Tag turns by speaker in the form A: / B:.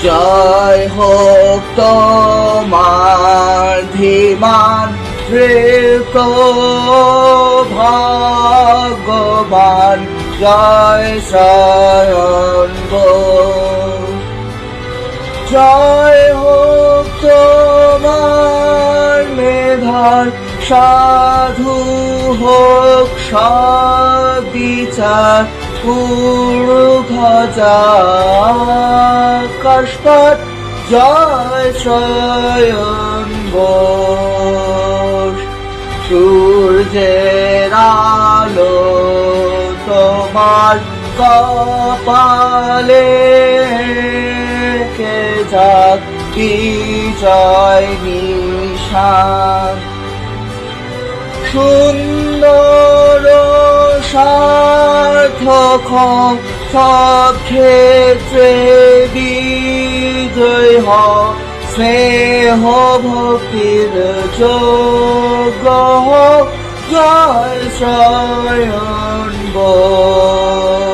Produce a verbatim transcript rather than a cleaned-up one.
A: জয় হোক তোমার ধীমান ধৃত ভগবান জয় স্বয়ম্ভূ জয় হোক তোমার মেধার সাধু হোক সবিচার পূর্বধ্বজা আকাশপথ জয় স্বয়ম্ভূ সূর্যের আলো তোমার কপালে কে যাক বিজয় নিশান সুন্দর সার্থক সব ক্ষেত্রে বিজয় হও স্নেহ ভক্তির যোগ্য জয় স্বয়ম্ভূ